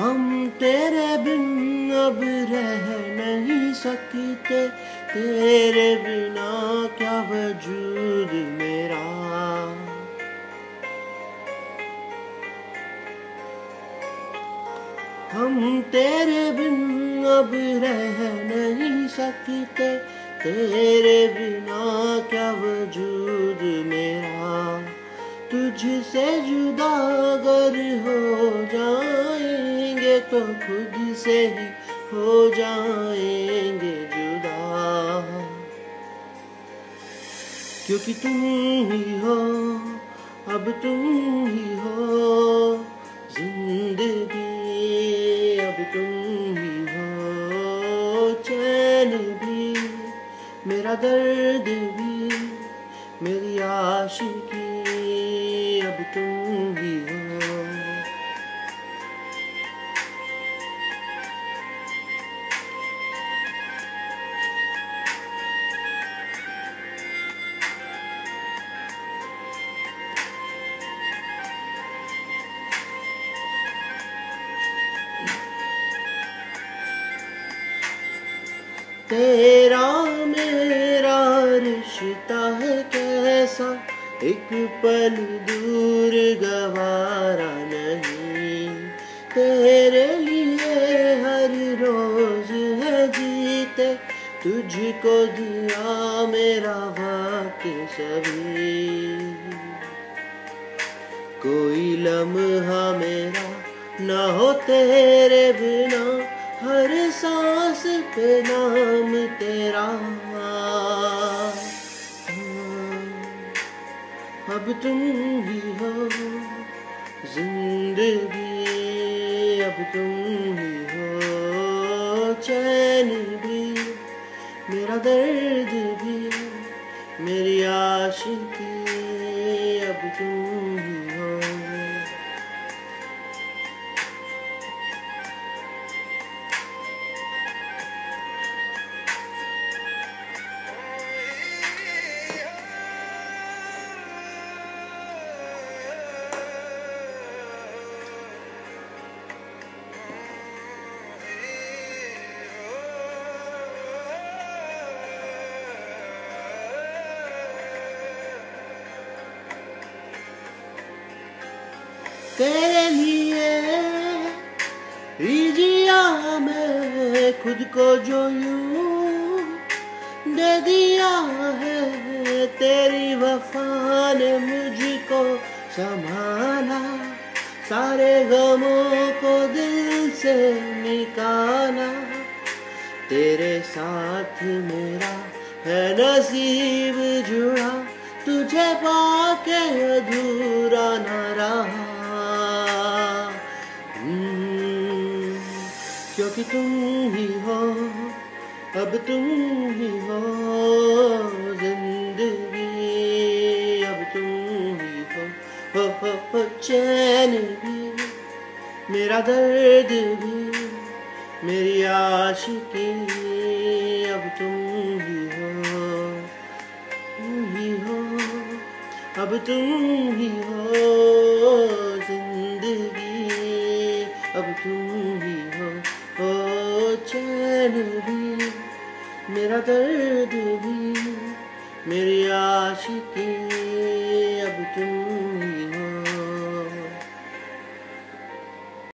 हम तेरे बिन अब रह नहीं सकते, तेरे बिना क्या वजूद मेरा। हम तेरे बिन अब रह नहीं सकते, तेरे बिना क्या वजूद मेरा। तुझसे जुदा अगर हो जाएंगे तो खुद से ही हो जाएंगे जुदा, क्योंकि तुम ही हो, अब तुम ही हो जिंदगी, अब तुम ही हो चैन भी, मेरा दर्द भी, मेरी आशिकी, अब तुम ही हो। तेरा मेरा रिश्ता है कैसा, एक पल दूर गवारा नहीं। तेरे लिए हर रोज है जीते, तुझको दिया मेरा वक्त सभी। कोई लम्हा मेरा ना हो तेरे बिना, हर सांस पे नाम तेरा। अब तुम ही हो जिंदगी, अब तुम ही हो चैन भी, मेरा दर्द भी, मेरी आशिकी, अब तुम ही हो। तेरे लिए ही जिया मैं खुद को, जो यूं दे दिया है तेरी वफा ने मुझको संभाला। सारे गमों को दिल से निकाला, तेरे साथ मेरा है नसीब जुड़ा, तुझे पाके अधूरा न रहा। क्योंकि तुम ही हो, अब तुम ही हो जिंदगी, अब तुम ही हो चैन भी, मेरा दर्द भी, मेरी आशिकी, अब तुम ही हो, अब तुम ही हो जिंदगी, अब तुम ही हो चैन भी, मेरा दर्द भी, मेरी आशिकी।